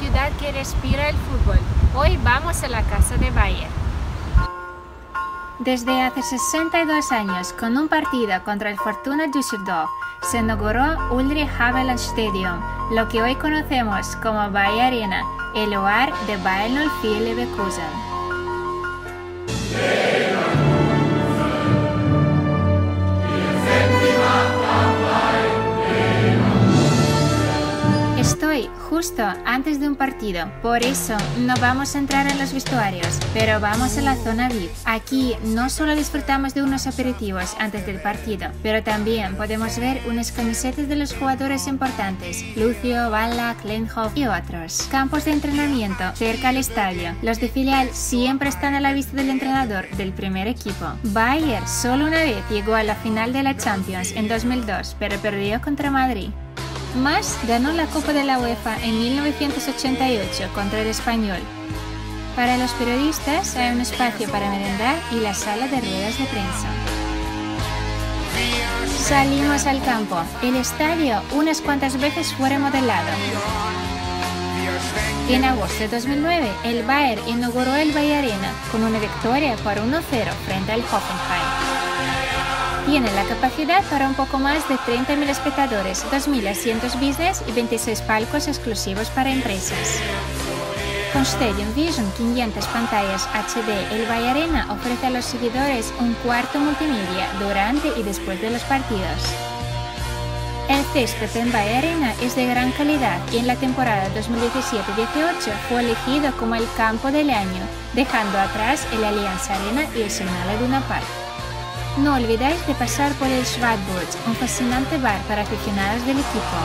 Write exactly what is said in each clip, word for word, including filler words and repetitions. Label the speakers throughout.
Speaker 1: ciudad que respira el fútbol. Hoy vamos a la casa de Bayern. Desde hace sesenta y dos años, con un partido contra el Fortuna Düsseldorf, se inauguró Ulrich-Havelands-Stadion, lo que hoy conocemos como Bayer Arena, el hogar de Bayer nueve Leverkusen. Estoy justo antes de un partido, por eso no vamos a entrar en los vestuarios, pero vamos a la zona V I P. Aquí no solo disfrutamos de unos aperitivos antes del partido, pero también podemos ver unas camisetas de los jugadores importantes, Lucio, Ballack, Lindhoff y otros. Campos de entrenamiento cerca al estadio. Los de filial siempre están a la vista del entrenador del primer equipo. Bayern solo una vez llegó a la final de la Champions en dos mil dos, pero perdió contra Madrid. Mas ganó la Copa de la UEFA en mil novecientos ochenta y ocho contra el Español. Para los periodistas hay un espacio para merendar y la sala de ruedas de prensa. Salimos al campo. El estadio unas cuantas veces fue remodelado. En agosto de dos mil nueve, el Bayern inauguró el Bayer Arena con una victoria por uno cero frente al Hoffenheim. Tiene la capacidad para un poco más de treinta mil espectadores, dos mil asientos business y veintiséis palcos exclusivos para empresas. Con Stadium Vision quinientas pantallas H D, el Bayer Arena ofrece a los seguidores un cuarto multimedia durante y después de los partidos. El césped en Bayer Arena es de gran calidad y en la temporada dos mil diecisiete dieciocho fue elegido como el campo del año, dejando atrás el Allianz Arena y el Signal Iduna Park. No olvidéis de pasar por el Schwartburg, un fascinante bar para aficionados del equipo.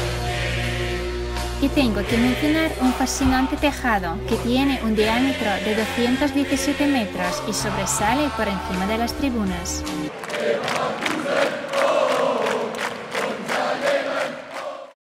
Speaker 1: Y tengo que mencionar un fascinante tejado que tiene un diámetro de doscientos diecisiete metros y sobresale por encima de las tribunas.